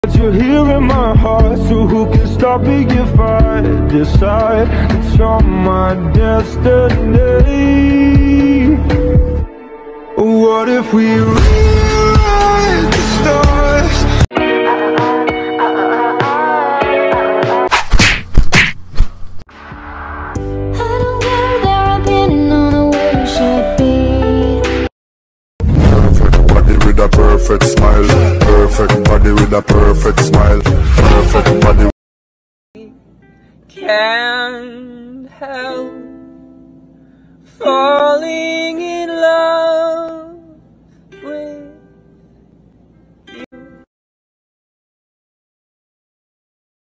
But you're here in my heart, so who can stop me if I decide that you're my destiny? What if we rewrite the stars? I don't care their opinion on the way we should be. Perfect body with a perfect smile. Perfect body with a perfect smile. Perfect body. Can't help